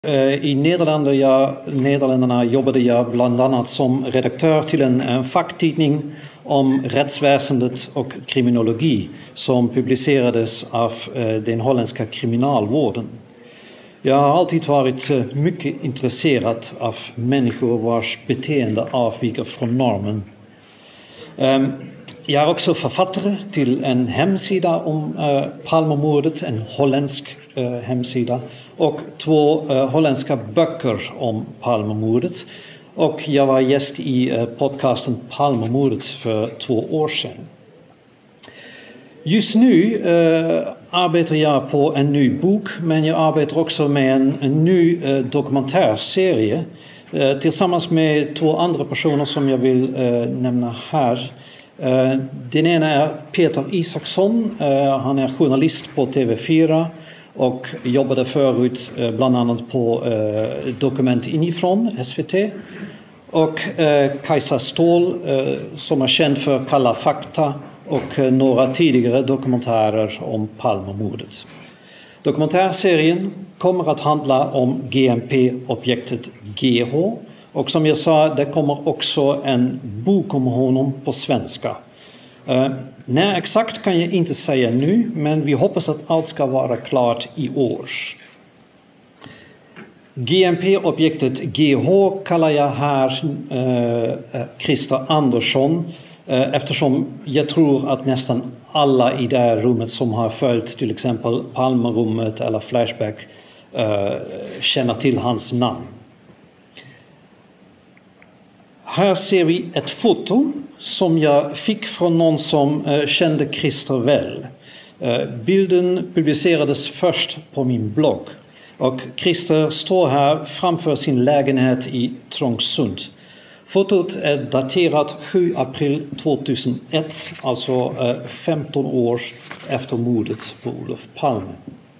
I Nederländerna jobbade jag bland annat som redaktör till en facktidning om rättsväsendet och kriminologi som publicerades av den holländska kriminalvården. Jag har alltid varit mycket intresserad av människor vars beteende avviker från normen. Jag är också författare till en hemsida om Palmemordet, en holländsk hemsida, och 2 holländska böcker om Palmemordet. Och jag var gäst i podcasten Palmemordet för 2 år sedan. Just nu arbetar jag på en ny bok, men jag arbetar också med en ny dokumentärserie tillsammans med 2 andra personer som jag vill nämna här. Den ena är Peter Isaksson. Han är journalist på TV4 och jobbade förut bland annat på Dokument inifrån SVT. Och Kajsa Ståhl som är känd för Kalla fakta och några tidigare dokumentärer om Palmemordet. Dokumentärserien kommer att handla om GMP-objektet GH. Och som jag sa, det kommer också en bok om honom på svenska. När exakt kan jag inte säga nu, men vi hoppas att allt ska vara klart i år. GMP-objektet GH kallar jag här Christer Andersson eftersom jag tror att nästan alla i det här rummet som har följt till exempel Palmerummet eller Flashback känner till hans namn. Här ser vi ett foto som jag fick från någon som kände Christer väl. Bilden publicerades först på min blogg. Och Christer står här framför sin lägenhet i Trångsund. Fotot är daterat 7 april 2001, alltså 15 år efter mordet på Olof Palme.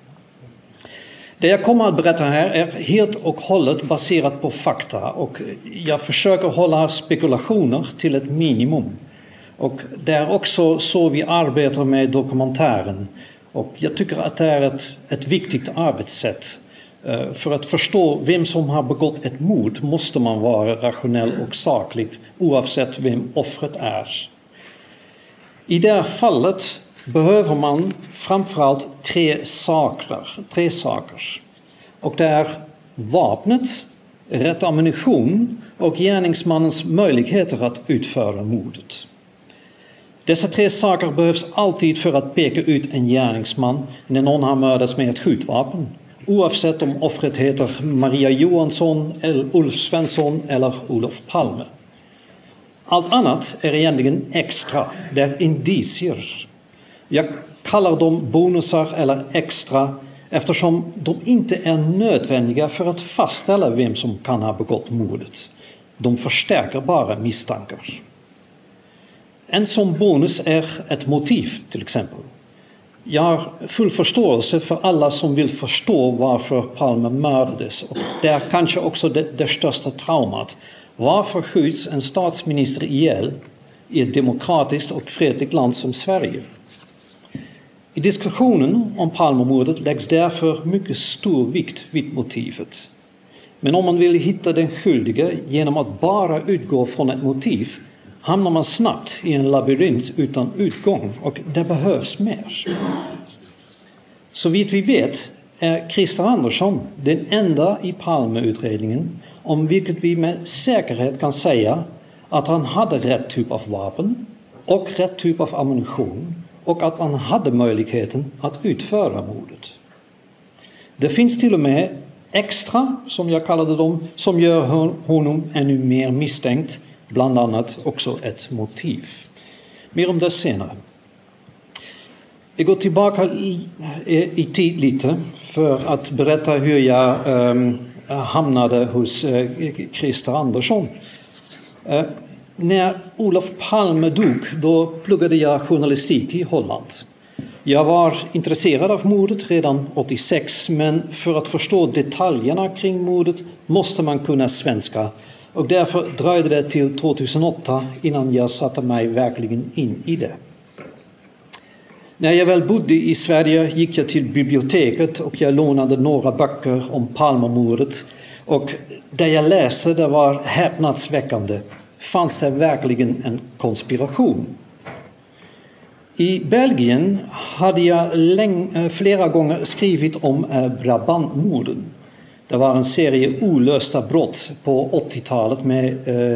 Det jag kommer att berätta här är helt och hållet baserat på fakta och jag försöker hålla spekulationer till ett minimum. Och det är också så vi arbetar med dokumentären och jag tycker att det är ett viktigt arbetssätt. För att förstå vem som har begått ett mord måste man vara rationell och sakligt oavsett vem offret är. I det här fallet behöver man framförallt 3 saker. Och det är vapnet, rätt ammunition och gärningsmannens möjligheter att utföra mordet. Dessa 3 saker behövs alltid för att peka ut en gärningsman när någon har mördats med ett skjutvapen. Oavsett om offret heter Maria Johansson, eller Ulf Svensson eller Olof Palme. Allt annat är egentligen extra, det är indicier. Jag kallar dem bonusar eller extra eftersom de inte är nödvändiga för att fastställa vem som kan ha begått mordet. De förstärker bara misstankar. En sån bonus är ett motiv till exempel. Jag har full förståelse för alla som vill förstå varför Palme mördades. Och det är kanske också det största traumat. Varför skjuts en statsminister ihjäl i ett demokratiskt och fredligt land som Sverige? I diskussionen om Palmemordet läggs därför mycket stor vikt vid motivet. Men om man vill hitta den skyldige genom att bara utgå från ett motiv hamnar man snabbt i en labyrint utan utgång och det behövs mer. Så vitt vi vet är Christer Andersson den enda i Palmeutredningen om vilket vi med säkerhet kan säga att han hade rätt typ av vapen och rätt typ av ammunition och att han hade möjligheten att utföra mordet. Det finns till och med extra, som jag kallade dem, som gör honom ännu mer misstänkt, bland annat också ett motiv. Mer om det senare. Jag går tillbaka i tid lite för att berätta hur jag hamnade hos Christer Andersson. När Olof Palme dog, då pluggade jag journalistik i Holland. Jag var intresserad av mordet redan 86, men för att förstå detaljerna kring mordet måste man kunna svenska. Och därför dröjde det till 2008 innan jag satte mig verkligen in i det. När jag väl bodde i Sverige gick jag till biblioteket och jag lånade några böcker om Palmemordet. Och det jag läste det var häpnadsväckande. Fanns det verkligen en konspiration? I Belgien hade jag flera gånger skrivit om Brabantmorden. Det var en serie olösta brott på 80-talet med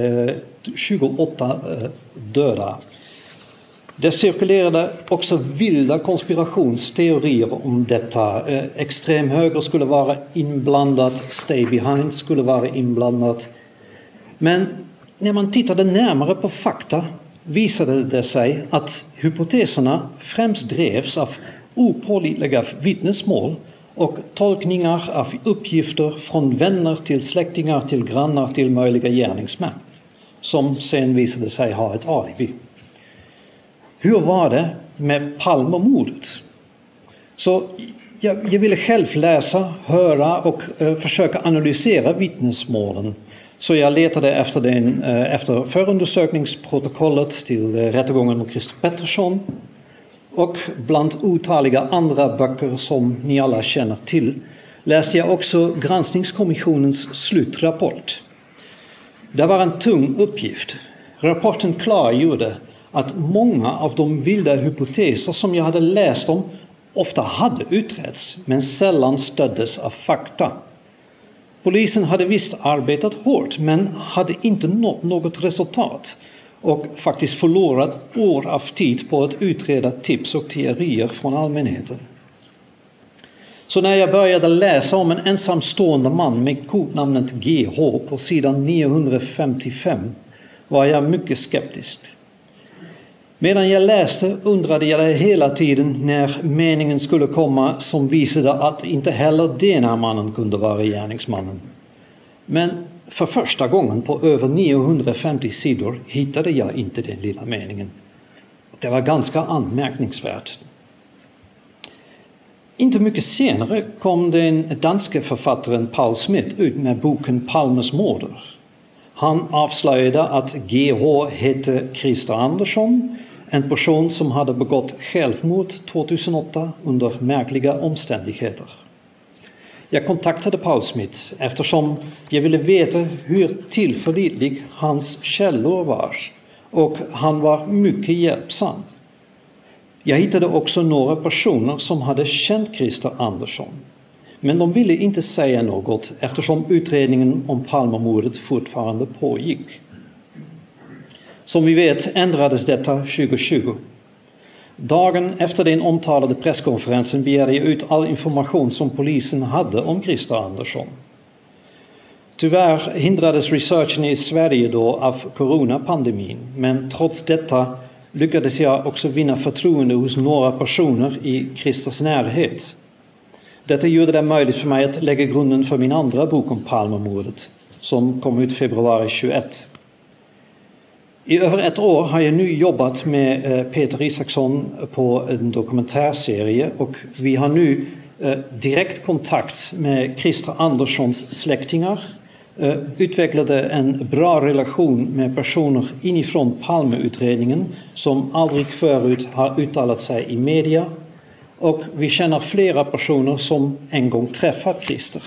28 döda. Det cirkulerade också vilda konspirationsteorier om detta. Extremhöger skulle vara inblandat, Stay Behind skulle vara inblandat. Men när man tittade närmare på fakta visade det sig att hypoteserna främst drevs av opålitliga vittnesmål och tolkningar av uppgifter från vänner till släktingar till grannar till möjliga gärningsmän som sen visade sig ha ett alibi. Hur var det med Palmemordet? Så jag ville själv läsa, höra och försöka analysera vittnesmålen. Så jag letade efter förundersökningsprotokollet till rättegången mot Christer Pettersson och bland otaliga andra böcker som ni alla känner till läste jag också granskningskommissionens slutrapport. Det var en tung uppgift. Rapporten klargjorde att många av de vilda hypoteser som jag hade läst om ofta hade utretts men sällan stöddes av fakta. Polisen hade visst arbetat hårt men hade inte nått något resultat och faktiskt förlorat år av tid på att utreda tips och teorier från allmänheten. Så när jag började läsa om en ensamstående man med kodnamnet GH på sidan 955 var jag mycket skeptisk. Medan jag läste undrade jag hela tiden när meningen skulle komma som visade att inte heller denna mannen kunde vara gärningsmannen. Men för första gången på över 950 sidor hittade jag inte den lilla meningen. Det var ganska anmärkningsvärt. Inte mycket senare kom den danske författaren Paul Smith ut med boken Palmes morder. Han avslöjade att GH hette Christer Andersson, en person som hade begått självmord 2008 under märkliga omständigheter. Jag kontaktade Paul Smith eftersom jag ville veta hur tillförlitlig hans källor var och han var mycket hjälpsam. Jag hittade också några personer som hade känt Christer Andersson. Men de ville inte säga något eftersom utredningen om Palmemordet fortfarande pågick. Som vi vet ändrades detta 2020. Dagen efter den omtalade presskonferensen begärde jag ut all information som polisen hade om Christer Andersson. Tyvärr hindrades researchen i Sverige då av coronapandemin, men trots detta lyckades jag också vinna förtroende hos några personer i Christers närhet. Detta gjorde det möjligt för mig att lägga grunden för min andra bok om Palmemordet, som kom ut februari 21. I över ett år har jag nu jobbat med Peter Isaksson på en dokumentärserie och vi har nu direkt kontakt med Christer Anderssons släktingar, utvecklade en bra relation med personer inifrån Palmeutredningen som aldrig förut har uttalat sig i media och vi känner flera personer som en gång träffat Christer.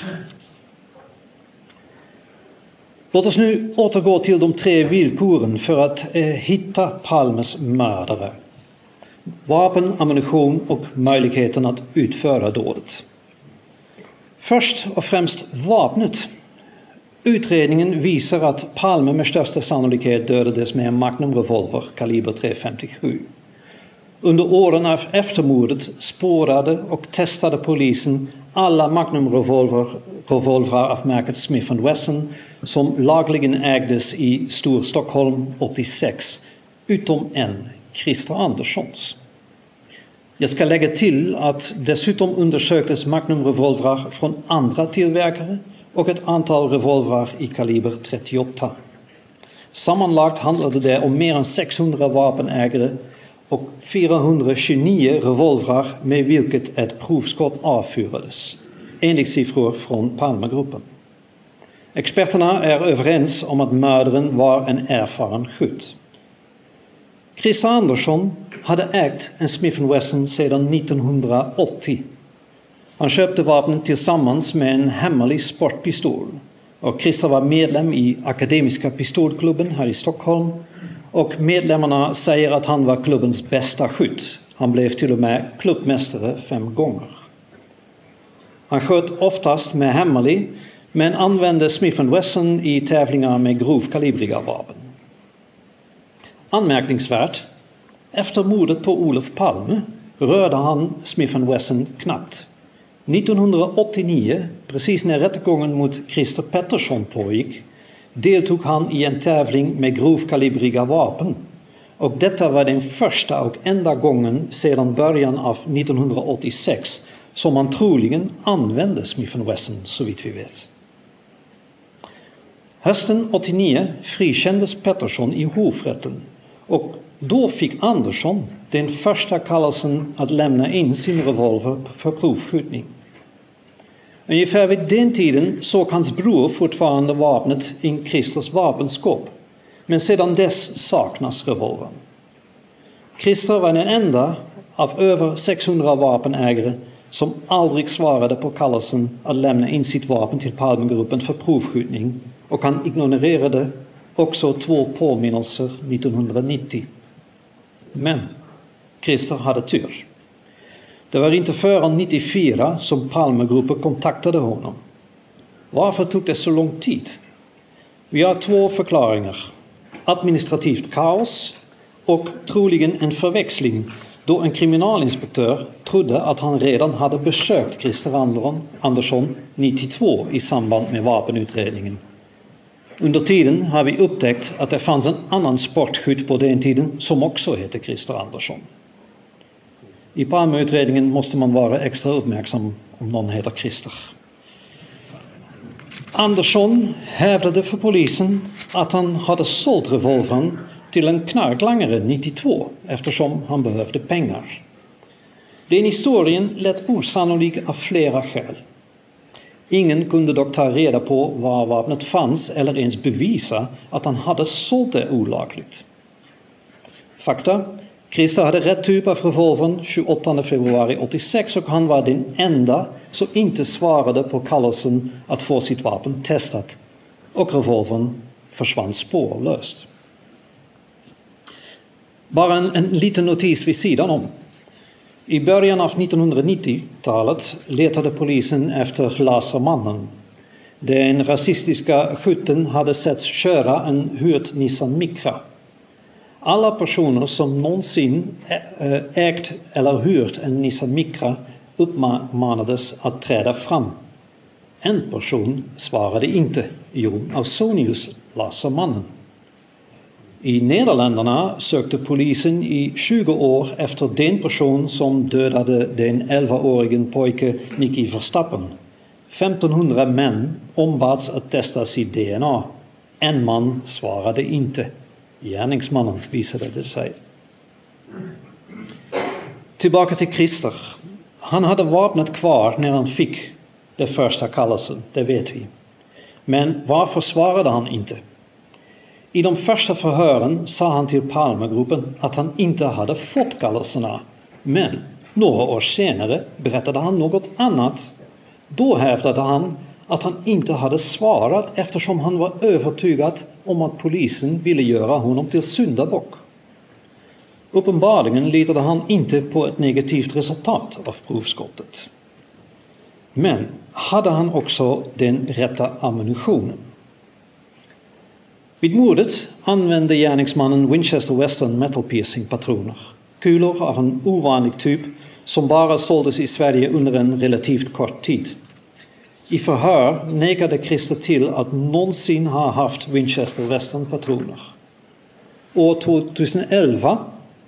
Låt oss nu återgå till de 3 villkoren för att hitta Palmes mördare. Vapen, ammunition och möjligheten att utföra dådet. Först och främst vapnet. Utredningen visar att Palme med största sannolikhet dödades med en Magnum-revolver kaliber .357. Under åren efter mordet spårade och testade polisen alla Magnum-revolvrar av märket Smith & Wesson som lagligen ägdes i Storstockholm 86, utom en, Christer Anderssons. Jag ska lägga till att dessutom undersöktes Magnum-revolvrar från andra tillverkare och ett antal revolvrar i kaliber .38. Sammanlagt handlade det om mer än 600 vapenägare och 429 revolvrar med vilket ett provskott avfyrades, enligt siffror från Palmegruppen. Experterna är överens om att mördaren var en erfaren skytt. Christer Andersson hade ägt en Smith & Wesson sedan 1980. Han köpte vapnet tillsammans med en hemlig sportpistol. Och Christer var medlem i Akademiska pistolklubben här i Stockholm. Och medlemmarna säger att han var klubbens bästa skytt. Han blev till och med klubbmästare 5 gånger. Han sköt oftast med hemlig, men använde Smith & Wesson i tävlingar med grovkalibriga vapen. Anmärkningsvärt, efter mordet på Olof Palme rörde han Smith & Wesson knappt. 1989, precis när rättegången mot Christer Pettersson pågick, deltog han i en tävling med grovkalibriga vapen. Och detta var den första och enda gången sedan början av 1986 som man troligen använde Smith & Wesson, så vitt vi vet. Hösten 89 frikändes Pettersson i hovrätten och då fick Andersson den första kallelsen att lämna in sin revolver för provskjutning. Ungefär vid den tiden såg hans bror fortfarande vapnet i Christers vapenskåp, men sedan dess saknas revolvern. Christer var den enda av över 600 vapenägare som aldrig svarade på kallelsen att lämna in sitt vapen till Palmegruppen för provskjutning, och han ignorerade också 2 påminnelser 1990. Men Christer hade tur. Det var inte förrän 94 som Palmegruppen kontaktade honom. Varför tog det så lång tid? Vi har 2 förklaringar. Administrativt kaos och troligen en förväxling då en kriminalinspektör trodde att han redan hade besökt Christer Andersson 92 i samband med vapenutredningen. Under tiden har vi upptäckt att det fanns en annan sportskytt på den tiden som också heter Christer Andersson. I Palmeutredningen måste man vara extra uppmärksam om någon heter Christer. Andersson hävdade för polisen att han hade sålt revolvern till en knarklangare 92 eftersom han behövde pengar. Den historien lät osannolik av flera skäl. Ingen kunde dock ta reda på var vapnet fanns eller ens bevisa att han hade sålt det olagligt. Fakta: Christer hade rätt typ av revolvern 28 februari 86 och han var den enda som inte svarade på kallelsen att få sitt vapen testat, och revolvern försvann spårlöst. Bara en liten notis vid sidan om. I början av 1990-talet letade polisen efter Lasermannen. Den rasistiska skytten hade setts köra en hyrd Nissan Micra. Alla personer som någonsin ägt eller hyrt en Nissan Micra uppmanades att träda fram. En person svarade inte: Jon Ausonius, Lasermannen. I Nederländerna sökte polisen i 20 år efter den person som dödade den 11-årigen pojke Nicky Verstappen. 1500 män ombads att testa sitt DNA. En man svarade inte. Gärningsmannen visade det sig. Tillbaka till Christer. Han hade vapnet kvar när han fick det första kallelsen, det vet vi. Men varför svarade han inte? I de första förhören sa han till Palmegruppen att han inte hade fått kallelserna. Men några år senare berättade han något annat. Då hävdade han att han inte hade svarat eftersom han var övertygad om att polisen ville göra honom till syndabock. Uppenbarligen litade han inte på ett negativt resultat av provskottet. Men hade han också den rätta ammunitionen? Vid mordet använde gärningsmannen Winchester Western metal piercing patroner. Kulor av en ovanlig typ som bara såldes i Sverige under en relativt kort tid. I förhör nekade Christer till att någonsin ha haft Winchester Western patroner. År 2011,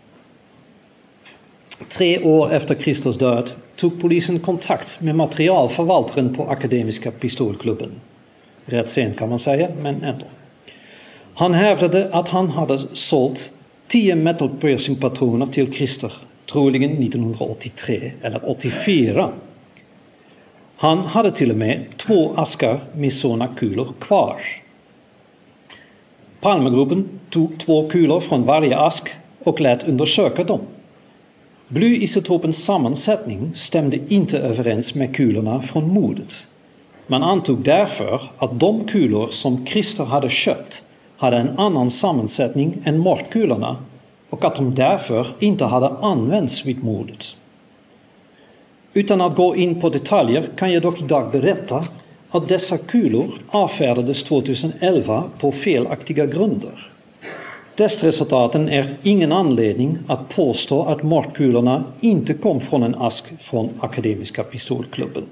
3 år efter Christers död, tog polisen kontakt med materialförvaltaren på Akademiska pistolklubben. Rätt sent kan man säga, men ändå. Han hävdade att han hade sålt 10 metal piercing patroner till Christer, troligen 1983 eller 84. Han hade till och med 2 askar med sådana kulor kvar. Palmegruppen tog 2 kulor från varje ask och lät undersöka dem. Blyisotopens sammansättning stämde inte överens med kulorna från mordet. Man antog därför att de kulor som Christer hade köpt hade en annan sammansättning än mordkulorna och att de därför inte hade använts vid mordet. Utan att gå in på detaljer kan jag dock idag berätta att dessa kulor avfärdades 2011 på felaktiga grunder. Testresultaten är ingen anledning att påstå att mordkulorna inte kom från en ask från Akademiska pistolklubben.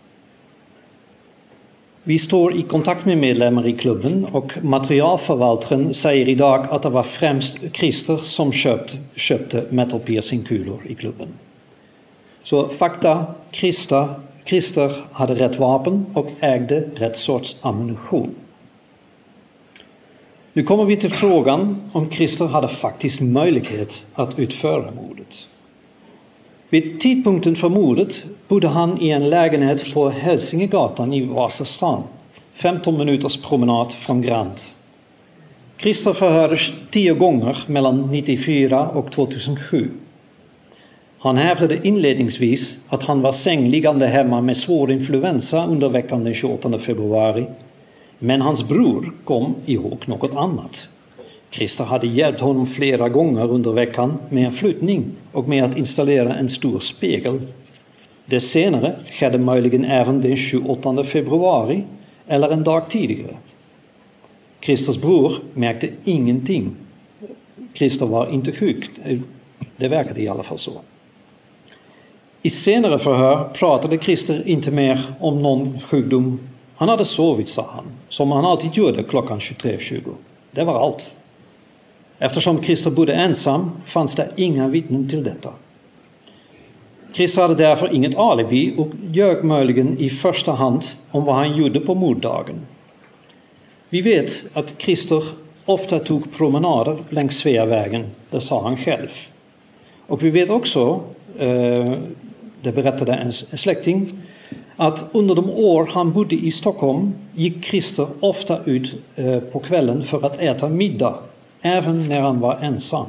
Vi står i kontakt med medlemmar i klubben och materialförvaltaren säger idag att det var främst Christer som köpte metal piercing-kulor i klubben. Så fakta, Christer hade rätt vapen och ägde rätt sorts ammunition. Nu kommer vi till frågan om Christer hade faktiskt möjlighet att utföra mordet. Vid tidpunkten för mordet bodde han i en lägenhet på Hälsingegatan i Vasastan, 15 minuters promenad från Grand. Christer förhördes 10 gånger mellan 1994 och 2007. Han hävdade inledningsvis att han var sängliggande hemma med svår influensa under veckan den 28 februari. Men hans bror kom ihåg något annat. Christer hade hjälpt honom flera gånger under veckan med en flyttning och med att installera en stor spegel. Det senare skedde möjligen även den 28 februari eller en dag tidigare. Christers bror märkte ingenting. Christer var inte sjuk. Det verkade i alla fall så. I senare förhör pratade Christer inte mer om någon sjukdom. Han hade sovit, sa han, som han alltid gjorde klockan 23:20. Det var allt. Eftersom Christer bodde ensam fanns det inga vittnen till detta. Christer hade därför inget alibi och ljög möjligen i första hand om vad han gjorde på morddagen. Vi vet att Christer ofta tog promenader längs Sveavägen, det sa han själv. Och vi vet också, det berättade en släkting, att under de år han bodde i Stockholm gick Christer ofta ut på kvällen för att äta middag, även när han var ensam.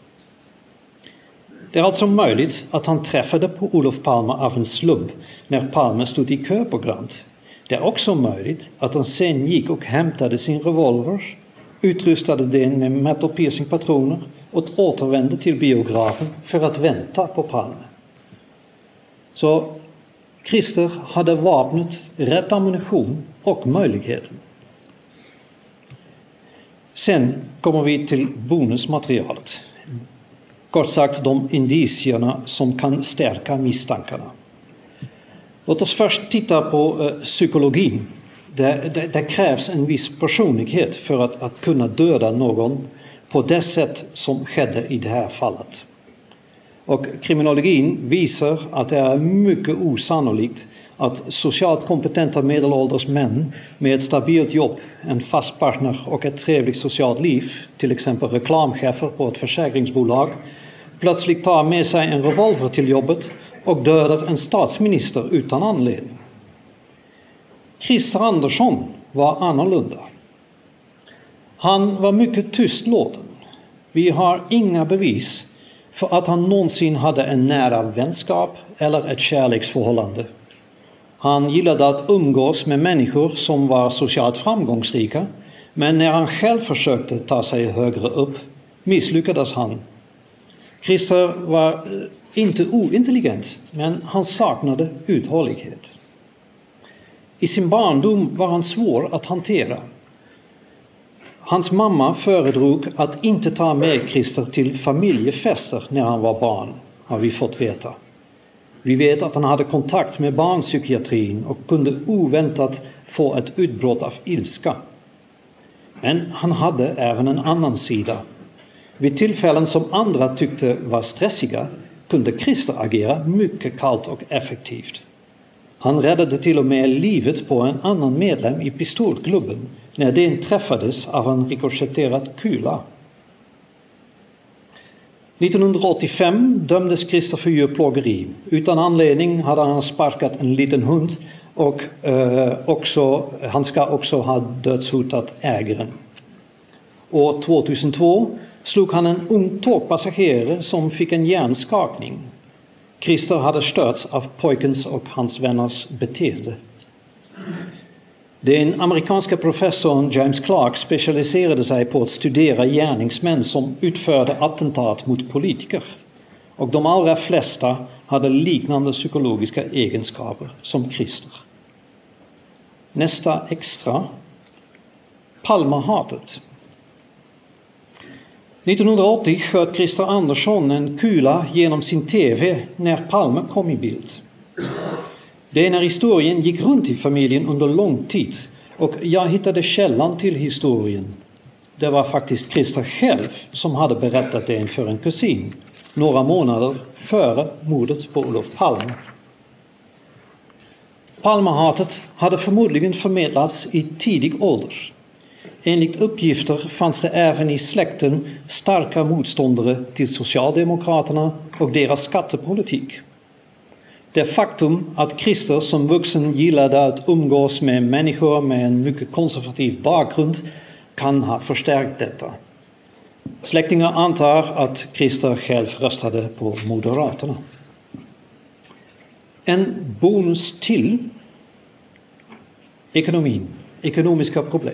Det är alltså möjligt att han träffade på Olof Palme av en slump när Palme stod i kö på Grand. Det är också möjligt att han sen gick och hämtade sin revolver, utrustade den med metal piercing-patroner och återvände till biografen för att vänta på Palme. Så Christer hade vapnet, rätt ammunition och möjligheten. Sen kommer vi till bonusmaterialet. Kort sagt de indicierna som kan stärka misstankarna. Låt oss först titta på psykologin. Det krävs en viss personlighet för att kunna döda någon på det sätt som skedde i det här fallet. Och kriminologin visar att det är mycket osannolikt att socialt kompetenta medelålders män med ett stabilt jobb, en fast partner och ett trevligt socialt liv, till exempel reklamchefer på ett försäkringsbolag, plötsligt tar med sig en revolver till jobbet och dödar en statsminister utan anledning. Christer Andersson var annorlunda. Han var mycket tystlåten. Vi har inga bevis för att han någonsin hade en nära vänskap eller ett kärleksförhållande. Han gillade att umgås med människor som var socialt framgångsrika, men när han själv försökte ta sig högre upp misslyckades han. Christer var inte ointelligent, men han saknade uthållighet. I sin barndom var han svår att hantera. Hans mamma föredrog att inte ta med Christer till familjefester när han var barn, har vi fått veta. Vi vet att han hade kontakt med barnpsykiatrin och kunde oväntat få ett utbrott av ilska. Men han hade även en annan sida. Vid tillfällen som andra tyckte var stressiga kunde Christer agera mycket kallt och effektivt. Han räddade till och med livet på en annan medlem i pistolklubben när den träffades av en rikochetterad kula. 1985 dömdes Christer för djurplågeri. Utan anledning hade han sparkat en liten hund och han ska också ha dödshotat ägaren. År 2002 slog han en ung tågpassagerare som fick en hjärnskakning. Christer hade störts av pojkens och hans vänners beteende. Den amerikanska professorn James Clark specialiserade sig på att studera gärningsmän som utförde attentat mot politiker. Och de allra flesta hade liknande psykologiska egenskaper som Christer. Nästa extra. Palmehatet. 1980 sköt Christer Andersson en kula genom sin TV när Palme kom i bild. Den här historien gick runt i familjen under lång tid och jag hittade källan till historien. Det var faktiskt Christer själv som hade berättat den för en kusin några månader före mordet på Olof Palme. Palmehatet hade förmodligen förmedlats i tidig ålder. Enligt uppgifter fanns det även i släkten starka motståndare till Socialdemokraterna och deras skattepolitik. Det faktum att Christer som vuxen gillade att umgås med människor med en mycket konservativ bakgrund kan ha förstärkt detta. Släktingar antar att Christer själv röstade på Moderaterna. En bonus till ekonomin, ekonomiska problem.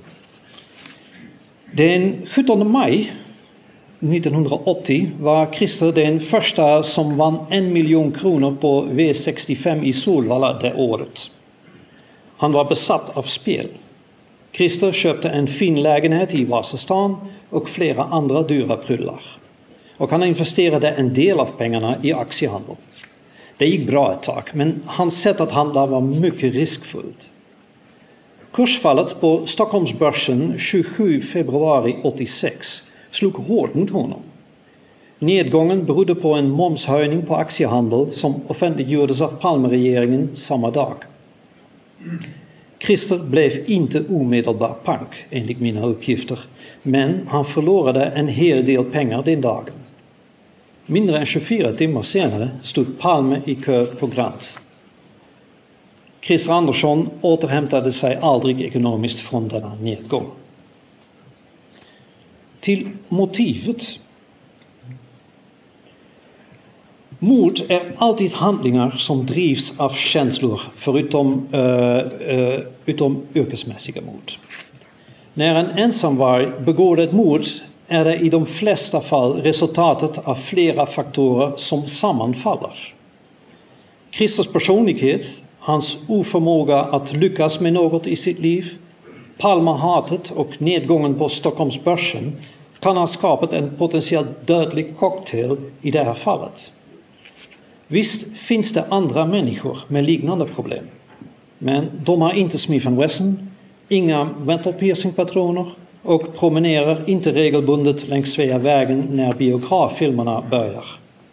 Den 17 maj 1980 var Christer den första som vann 1 miljon kronor på V65 i Solvalla det året. Han var besatt av spel. Christer köpte en fin lägenhet i Vasastan och flera andra dyra prylar. Och han investerade en del av pengarna i aktiehandel. Det gick bra ett tag, men hans sätt att handla var mycket riskfullt. Kursfallet på Stockholmsbörsen 27 februari 86 slog hårt mot honom. Nedgången berodde på en momshöjning på aktiehandel som offentliggjordes av Palmeregeringen samma dag. Christer blev inte omedelbart pank enligt mina uppgifter, men han förlorade en hel del pengar den dagen. Mindre än 24 timmar senare stod Palme i kö på Grant. Christer Andersson återhämtade sig aldrig ekonomiskt från denna nedgång. Till motivet. Mord är alltid handlingar som drivs av känslor utom yrkesmässiga mord. När en ensamvarg begår ett mord är det i de flesta fall resultatet av flera faktorer som sammanfaller. Christers personlighet, hans oförmåga att lyckas med något i sitt liv, Palmehatet och nedgången på Stockholmsbörsen kan ha skapat en potentiellt dödlig cocktail i det här fallet. Visst finns det andra människor med liknande problem, men de har inte Smith & Wesson, inga mental piercing-patroner och promenerar inte regelbundet längs Sveavägen när biograffilmerna börjar.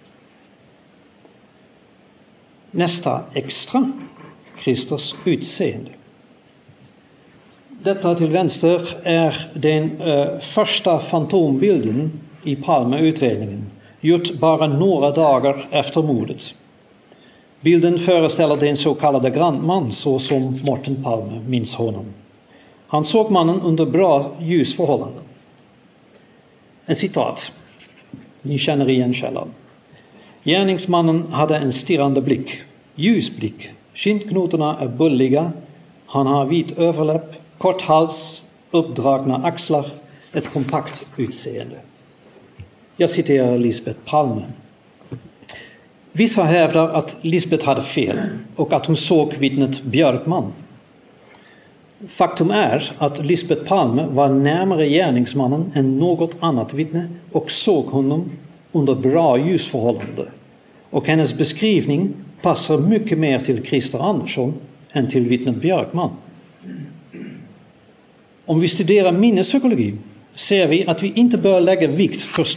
Nästa extra, Christers utseende. Detta till vänster är den första fantombilden i Palme-utredningen, gjort bara några dagar efter mordet. Bilden föreställer den så kallade grannman så som Morten Palme minns honom. Han såg mannen under bra ljusförhållanden. En citat. Ni känner igen källan. Gärningsmannen hade en stirrande blick, ljus blick. Kindknotorna är bulliga. Han har vit överläpp, kort hals, uppdragna axlar, ett kompakt utseende. Jag citerar Lisbeth Palme. Vissa hävdar att Lisbeth hade fel och att hon såg vittnet Björkman. Faktum är att Lisbeth Palme var närmare gärningsmannen än något annat vittne och såg honom under bra ljusförhållande. Och hennes beskrivning passar mycket mer till Christer Andersson än till vittnet Björkman. Om vi studerar minnespsykologi ser vi att vi inte bör lägga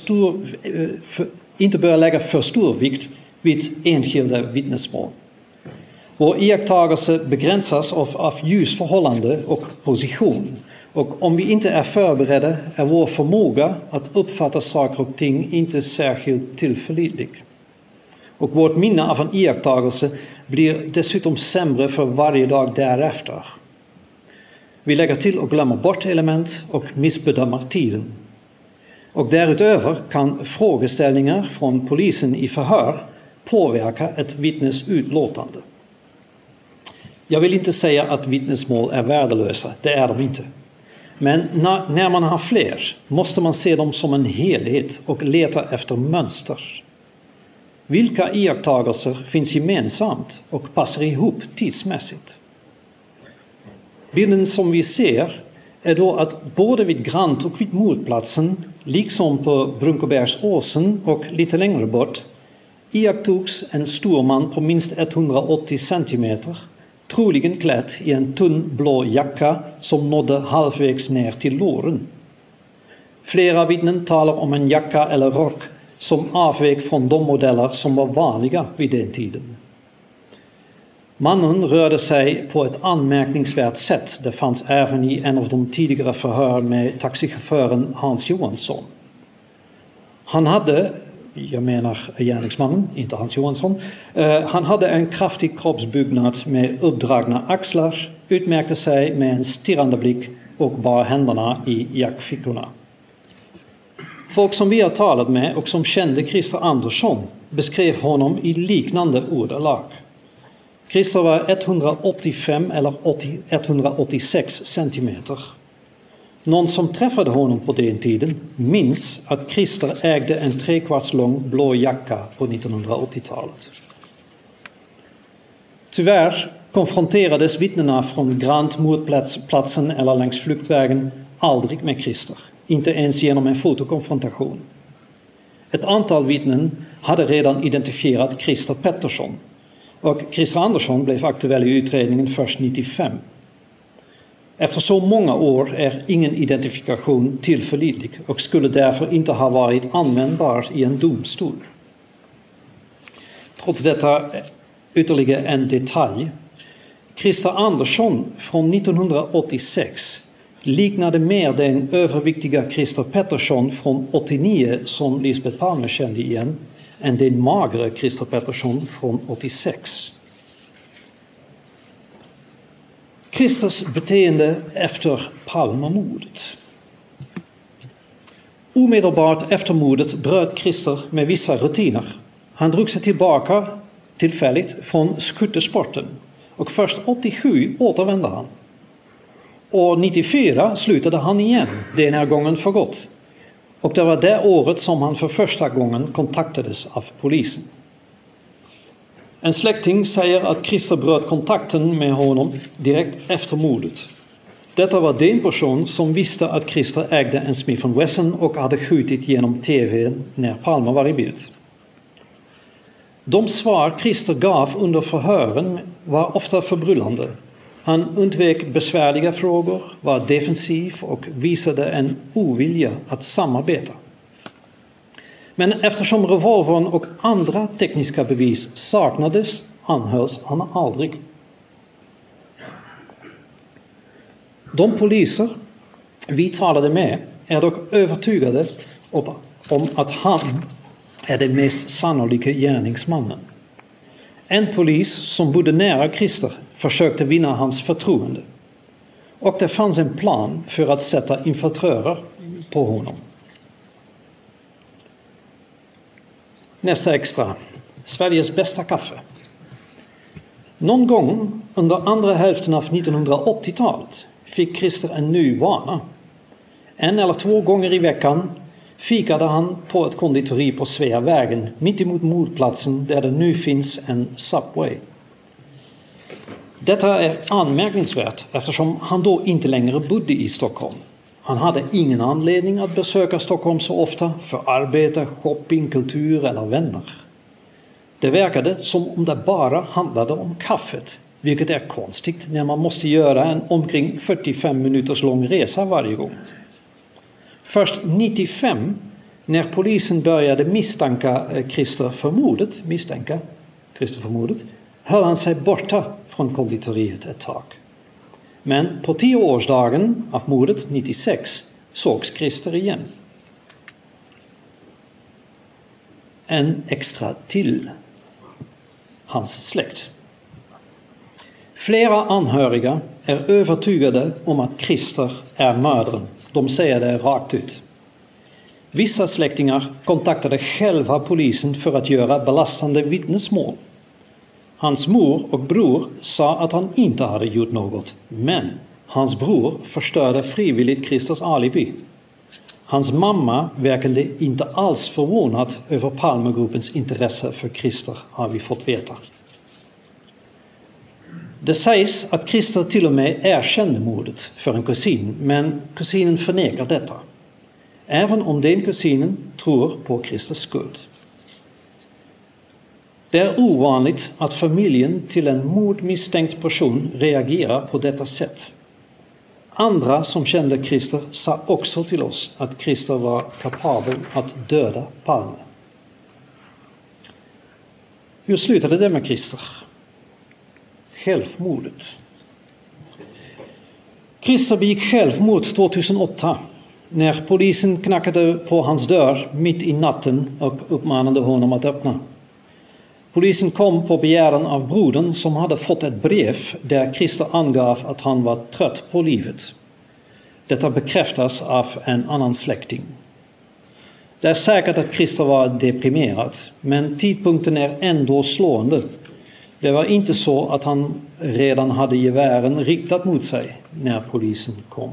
för stor vikt vid enskilda vittnesmål. Vår iakttagelse begränsas av ljusförhållande och position. Och om vi inte är förberedda är vår förmåga att uppfatta saker och ting inte särskilt tillförlitlig. Och vårt minne av en iakttagelse blir dessutom sämre för varje dag därefter. Vi lägger till och glömmer bort element och missbedömer tiden. Och därutöver kan frågeställningar från polisen i förhör påverka ett vittnes utlåtande. Jag vill inte säga att vittnesmål är värdelösa, det är de inte. Men när man har fler måste man se dem som en helhet och leta efter mönster. Vilka iakttagelser finns gemensamt och passar ihop tidsmässigt? Bilden som vi ser är då att både vid Grant och vid mordplatsen, liksom på Brunkebergsåsen och lite längre bort, iakttogs en stor man på minst 180 centimeter, troligen klädd i en tunn blå jacka som nådde halvvägs ner till låren. Flera vittnen talar om en jacka eller rock som avvek från de modeller som var vanliga vid den tiden. Mannen rörde sig på ett anmärkningsvärt sätt. Det fanns även i en av de tidigare förhör med taxichauffören Hans Johansson. Han hade, jag menar gärningsmannen, inte Hans Johansson, han hade en kraftig kroppsbyggnad med uppdragna axlar, utmärkte sig med en stirrande blick och bar händerna i jackfickorna. Folk som vi har talat med och som kände Christer Andersson beskrev honom i liknande ordalag. Christer var 185 eller 186 centimeter. Någon som träffade honom på den tiden minns att Christer ägde en 3/4 lång blå jacka på 1980-talet. Tyvärr konfronterades vittnena från Grant mordplatsen eller längs flyktvägen aldrig med Christer, inte ens genom en fotokonfrontation. Ett antal vittnen hade redan identifierat Christer Pettersson och Christer Andersson blev aktuell i utredningen först 1995. Efter så många år är ingen identifikation tillförlitlig och skulle därför inte ha varit användbar i en domstol. Trots detta ytterligare en detalj. Christer Andersson från 1986 liknade mer den överviktiga Christer Pettersson från 1989 som Lisbeth Palme kände igen än den magre Christer Pettersson från 1986. Christers beteende efter Palmemordet. Omedelbart efter mordet bröt Christer med vissa rutiner. Han drog sig tillbaka tillfälligt från skyttesporten och först 1987 återvände han. År 1994 slutade han igen, den här gången för gott. Och det var det året som han för första gången kontaktades av polisen. En släkting säger att Christer bröt kontakten med honom direkt efter mordet. Detta var den person som visste att Christer ägde en Smith & Wesson och hade skjutit genom TV när Palme var i bild. De svar Christer gav under förhören var ofta förbryllande. Han undvek besvärliga frågor, var defensiv och visade en ovilja att samarbeta. Men eftersom revolvern och andra tekniska bevis saknades anhölls han aldrig. De poliser vi talade med är dock övertygade om att han är den mest sannolika gärningsmannen. En polis som bodde nära Christer försökte vinna hans förtroende. Och det fanns en plan för att sätta infiltrörer på honom. Nästa extra. Sveriges bästa kaffe. Någon gång under andra hälften av 1980-talet fick Christer en ny vana. 1 eller 2 gånger i veckan fikade han på ett konditori på Sveavägen mitt emot mordplatsen där det nu finns en Subway. Detta är anmärkningsvärt eftersom han då inte längre bodde i Stockholm. Han hade ingen anledning att besöka Stockholm så ofta för arbete, shopping, kultur eller vänner. Det verkade som om det bara handlade om kaffet, vilket är konstigt när man måste göra en omkring 45 minuters lång resa varje gång. Först 1995, när polisen började misstänka Christer för mordet, höll han sig borta från konditoriet ett tag. Men på 10-årsdagen av mordet 1996 sågs Christer igen. En extra till hans släkt. Flera anhöriga är övertygade om att Christer är mördaren. De säger det rakt ut. Vissa släktingar kontaktade själva polisen för att göra belastande vittnesmål. Hans mor och bror sa att han inte hade gjort något, men hans bror förstörde frivilligt Christers alibi. Hans mamma verkade inte alls förvånad över Palmegruppens intresse för Christer, har vi fått veta. Det sägs att Christer till och med erkände mordet för en kusin, men kusinen förnekar detta. Även om den kusinen tror på Christers skuld. Det är ovanligt att familjen till en mordmisstänkt person reagerar på detta sätt. Andra som kände Christer sa också till oss att Christer var kapabel att döda Palme. Hur slutade det med Christer? Självmordet. Christer begick självmord 2008 när polisen knackade på hans dörr mitt i natten och uppmanade honom att öppna. Polisen kom på begäran av brodern som hade fått ett brev där Christer angav att han var trött på livet. Detta bekräftas av en annan släkting. Det är säkert att Christer var deprimerad, men tidpunkten är ändå slående. Det var inte så att han redan hade gevären riktat mot sig när polisen kom.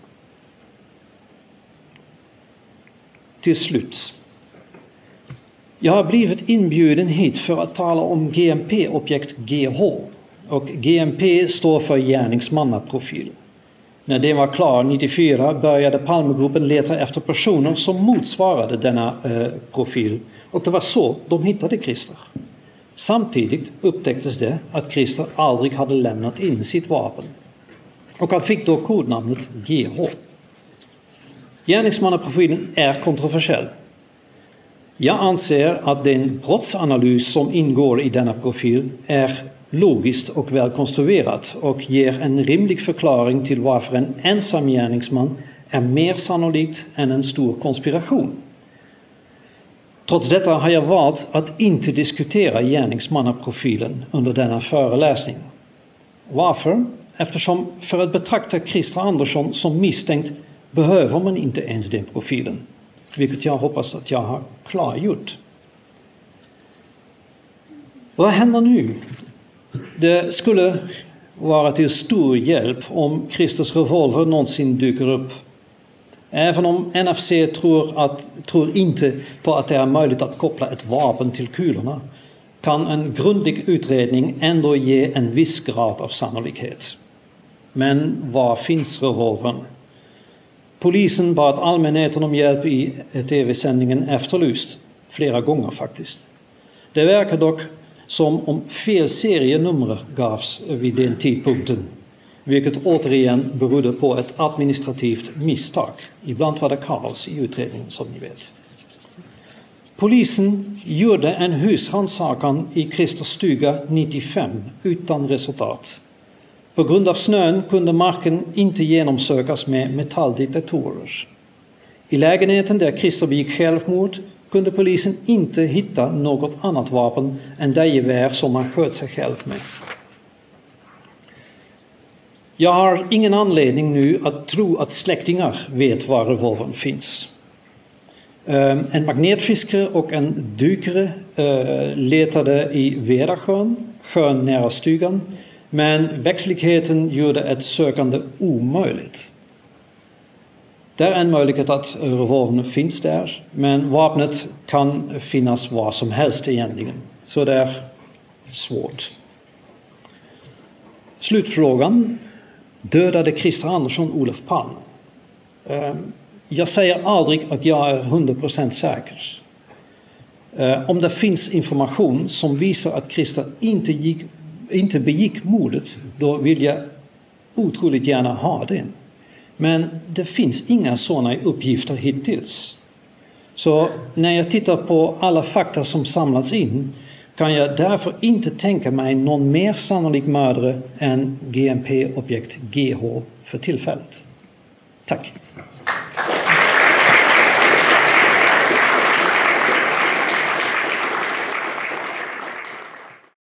Till slut. Jag har blivit inbjuden hit för att tala om GMP-objekt GH. Och GMP står för gärningsmannaprofil. När det var klar 1994 började Palmegruppen leta efter personer som motsvarade denna profil. Och det var så de hittade Christer. Samtidigt upptäcktes det att Christer aldrig hade lämnat in sitt vapen. Och han fick då kodnamnet GH. Gärningsmannaprofilen är kontroversiell. Jag anser att den brottsanalys som ingår i denna profil är logiskt och välkonstruerat och ger en rimlig förklaring till varför en ensam gärningsman är mer sannolikt än en stor konspiration. Trots detta har jag valt att inte diskutera gärningsmannaprofilen under denna föreläsning. Varför? Eftersom för att betrakta Christer Andersson som misstänkt behöver man inte ens den profilen, vilket jag hoppas att jag har klargjort. Vad händer nu? Det skulle vara till stor hjälp om Christers revolver någonsin dyker upp. Även om NFC tror inte på att det är möjligt att koppla ett vapen till kulorna, kan en grundlig utredning ändå ge en viss grad av sannolikhet. Men var finns revolvern? Polisen bad allmänheten om hjälp i tv-sändningen Efterlyst, flera gånger faktiskt. Det verkar dock som om fel serienummer gavs vid den tidpunkten, vilket återigen berodde på ett administrativt misstag. Ibland var det kaos i utredningen, som ni vet. Polisen gjorde en husrannsakan i Christers stuga 95 utan resultat. På grund av snön kunde marken inte genomsökas med metalldetektorer. I lägenheten där Christer begick självmord kunde polisen inte hitta något annat vapen än det gevär som han sköt sig själv med. Jag har ingen anledning nu att tro att släktingar vet var revolvern finns. En magnetfiskare och en dykare letade i Vedasjön, sjön nära stugan, men växtligheten gjorde ett sökande omöjligt. Det är en möjlighet att revolvern finns där, men vapnet kan finnas var som helst egentligen. Så det är svårt. Slutfrågan. Dödade Christer Andersson Olof Palme? Jag säger aldrig att jag är 100% säker. Om det finns information som visar att Christer inte begick mordet, då vill jag otroligt gärna ha den. Men det finns inga sådana uppgifter hittills. Så när jag tittar på alla fakta som samlats in kan jag därför inte tänka mig någon mer sannolik mördare än GMP-objekt GH för tillfället. Tack.